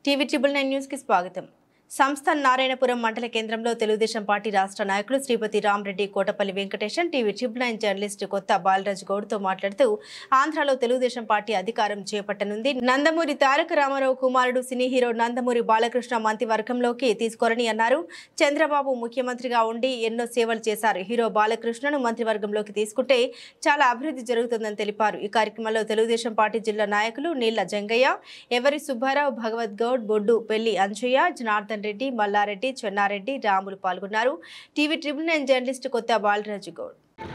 TV triple 9 news కి స్వాగతం। సంస్థ నారాయణపురం మండల కేంద్రంలో తెలుగుదేశం పార్టీ రాష్ట్ర నాయకులు Sripathi Ramareddy Kotapalli Venkatesan TV triple 9 journalist Kotha Balaraj Goud తో మాట్లాడుతూ ఆంధ్రాలో తెలుగుదేశం పార్టీ అధికారం చేపట్టనుంది। నందమూరి తారక రామారావు కుమారుడు సినీ హీరో నందమూరి బాలకృష్ణ మంత్రివర్గంలోకి తీసుకోరని అన్నారు। చంద్రబాబు ముఖ్యమంత్రిగా ఉండి ఎన్నో సేవలు చేశారు। హీరో బాలకృష్ణను మంత్రివర్గంలోకి తీసుకుంటే చాలా అభివృద్ధి జరుగుతుందని తెలిపారు। ఈ కార్యక్రమంలో తెలుగుదేశం పార్టీ జిల్లా నాయకులు నీళ్ల జంగయ్య, ఎవరి సుబ్బారావు, భగవత్ గౌడ్, బొడ్డు పెళ్లి అంజయ్య, జనార్దన్ రెడ్డి, మల్లారెడ్డి, చెన్నారెడ్డి, రాములు పాల్గొన్నారు। TV triple 9 journalist Kotha Balaraj Goud.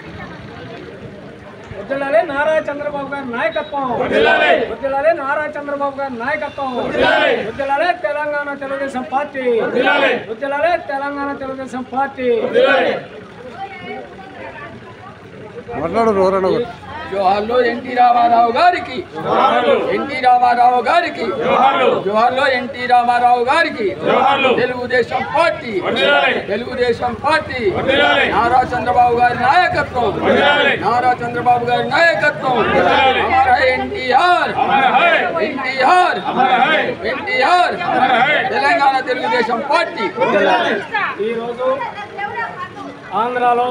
వదిలాలే Nara Chandrababu గారి నాయకత్వం, వదిలాలే నారా చంద్రబాబు గారి నాయకత్వం, వదిలాలే తెలంగాణ తెలుగుదేశం పార్టీ, వదిలాలే తెలంగాణ తెలుగుదేశం పార్టీ। జోహార్లో ఎన్టీ రామారావు గారికి, ఎన్టీ రామారావు గారికి, జోహార్లో ఎన్టీ రామారావు గారికి, తెలుగుదేశం పార్టీ, తెలుగుదేశం పార్టీ, నారా చంద్రబాబు గారి నాయకత్వం, నారా చంద్రబాబు గారి నాయకత్వం, NTR, NTR, NTR, Telangana Telugu Desam party. ఈరోజు ఆంధ్రాలో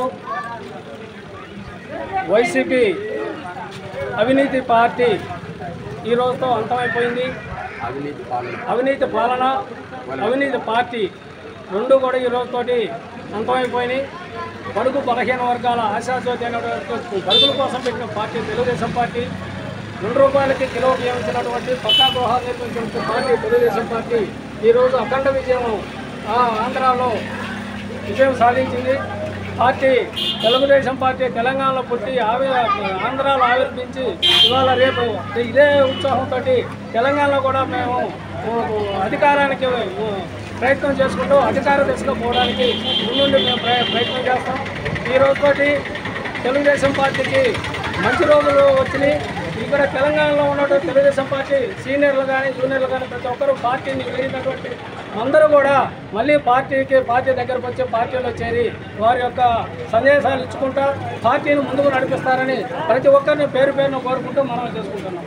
వైసీపీ అవినీతి పార్టీ ఈ రోజుతో అంతమైపోయింది। అవినీతి పాలన, అవినీతి పార్టీ రెండు కూడా ఈ రోజుతోటి అంతమైపోయినాయి। బడుగు బలహీన వర్గాల ఆశాజ్యోతి అయినటువంటి బడుగుల కోసం పెట్టిన పార్టీ తెలుగుదేశం పార్టీ, ₹2 కిలో బియ్యం ఇచ్చినటువంటి పక్కా గృహాలు నిర్మించినటువంటి పార్టీ తెలుగుదేశం పార్టీ ఈరోజు అఖండ విజయం ఆంధ్రాలో విజయం సాధించింది। పార్టీ తెలుగుదేశం పార్టీ తెలంగాణలో పుట్టి ఆంధ్రాలో ఆవిర్భించి ఇవాళ రేపు ఇదే ఉత్సాహంతో తెలంగాణలో కూడా మేము అధికారానికి ప్రయత్నం చేసుకుంటూ అధికార దిశగా పోవడానికి ముందుండి మేము ప్రయత్నం చేస్తాం। ఈ రోజుతోటి తెలుగుదేశం పార్టీకి మంచి రోజులు వచ్చినాయి। ఇక్కడ తెలంగాణలో ఉన్నటువంటి తెలుగుదేశం పార్టీ సీనియర్లు కానీ జూనియర్లు కానీ ప్రతి ఒక్కరూ పార్టీని వెళ్ళినటువంటి అందరూ కూడా మళ్ళీ పార్టీ దగ్గరకు వచ్చి పార్టీలో చేరి వారి యొక్క సందేశాలు ఇచ్చుకుంటా పార్టీని ముందుకు నడిపిస్తారని ప్రతి ఒక్కరిని పేరు పేరును కోరుకుంటూ మనం చేసుకుంటున్నాం।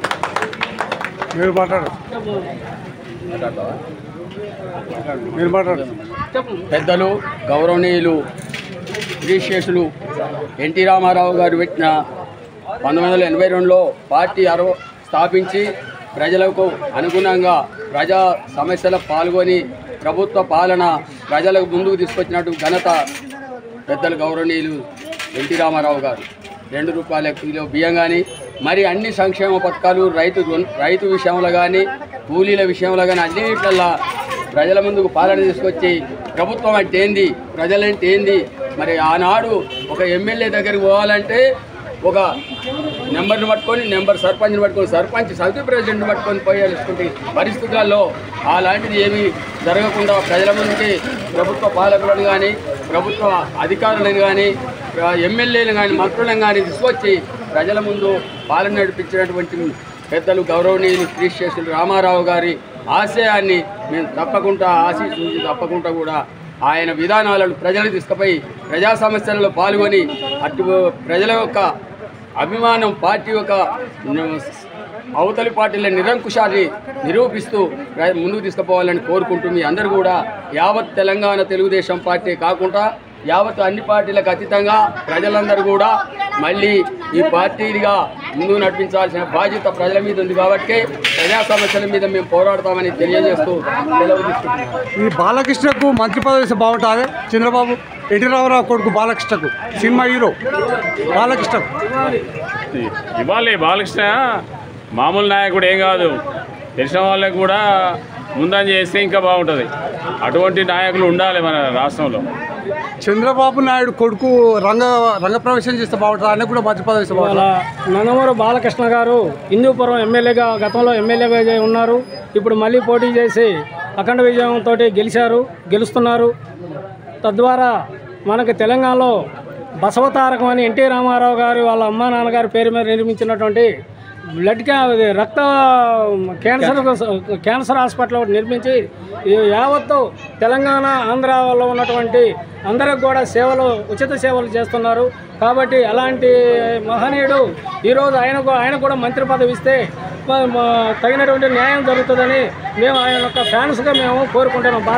పెద్దలు గౌరవనీయులు శ్రీశేషులు ఎన్టీ రామారావు గారు పెట్టిన 1982లో పార్టీ స్థాపించి ప్రజలకు అనుగుణంగా ప్రజా సమస్యలకు పాల్గొని ప్రభుత్వ పాలన ప్రజలకు ముందుకు తీసుకొచ్చినట్టు ఘనత పెద్దలు గౌరవనీయులు ఎన్టీ రామారావు గారు। ₹2 కిలో బియ్యం కానీ మరి అన్ని సంక్షేమ పథకాలు రైతు విషయంలో కానీ కూలీల విషయంలో కానీ అన్నిట్లల్లా ప్రజల ముందుకు పాలన తీసుకొచ్చి ప్రభుత్వం అంటే ఏంది, ప్రజలంటే ఏంది, మరి ఆనాడు ఒక ఎమ్మెల్యే దగ్గరికి పోవాలంటే ఒక నెంబర్ని పట్టుకొని సర్పంచ్ని పట్టుకొని సర్పంచ్ సమితి ప్రెసిడెంట్ని పట్టుకొని పోయాల్సుకుంటే పరిస్థితులలో అలాంటిది ఏమీ జరగకుండా ప్రజల ముందుకి ప్రభుత్వ పాలకులను కానీ ప్రభుత్వ అధికారులను కానీ ఎమ్మెల్యేలు కానీ మంత్రులను కానీ తీసుకొచ్చి ప్రజల ముందు పాలన నడిపించినటువంటి పెద్దలు గౌరవనీయులు శ్రీశేషులు రామారావు గారి ఆశయాన్ని మేము తప్పకుండా కూడా ఆయన విధానాలను ప్రజలకు తీసుకుపోయి ప్రజా సమస్యలలో పాల్గొని అటు ప్రజల యొక్క అభిమానం పార్టీ యొక్క అవతలి పార్టీల నిరంకుశాన్ని నిరూపిస్తూ ముందుకు తీసుకుపోవాలని కోరుకుంటూ మీ అందరూ కూడా యావత్ తెలంగాణ తెలుగుదేశం పార్టీ కాకుండా యావత్ అన్ని పార్టీలకు అతీతంగా ప్రజలందరూ కూడా మళ్ళీ ఈ పార్టీగా ముందుకు నడిపించాల్సిన బాధ్యత ప్రజల మీద ఉంది కాబట్టి ప్రజా సమస్యల మీద మేము పోరాడతామని తెలియజేస్తూ సెలవు తీసుకుంటున్నాం। ఈ బాలకృష్ణకు మంత్రి పదవి బాగుంటుంది। చంద్రబాబు ఎన్టీ రామారావు కొడుకు బాలకృష్ణకు సినిమా హీరో బాలకృష్ణకు ఇవ్వాలి। బాలకృష్ణ మామూలు నాయకుడు ఏం కాదు, తెలిసిన వాళ్ళకి కూడా ముందని చేస్తే ఇంకా బాగుంటుంది। అటువంటి నాయకులు ఉండాలి మన రాష్ట్రంలో। చంద్రబాబు నాయుడు కొడుకు రంగప్రవేశం చేస్తే బాగుంటుంది, ఆయన కూడా మంత్రి పదవి బాగుంటుంది। నందమూరి బాలకృష్ణ గారు హిందూపురం ఎమ్మెల్యేగా గతంలో ఎమ్మెల్యేగా ఉన్నారు। ఇప్పుడు మళ్ళీ పోటీ చేసి అఖండ విజయంతో గెలుస్తున్నారు। తద్వారా మనకి తెలంగాణలో బసవతారకం అని ఎన్టీ రామారావు గారు వాళ్ళ అమ్మా నాన్నగారి పేరు మీద నిర్మించినటువంటి రక్త క్యాన్సర్ హాస్పిటల్ ఒకటి నిర్మించి యావత్తు తెలంగాణ ఆంధ్రాలో ఉన్నటువంటి అందరికి కూడా ఉచిత సేవలు చేస్తున్నారు। కాబట్టి అలాంటి మహనీయుడు ఈరోజు ఆయన కూడా మంత్రి పదవి ఇస్తే తగినటువంటి న్యాయం జరుగుతుందని మేము ఆయన యొక్క ఫ్యాన్స్గా మేము కోరుకుంటున్నాం.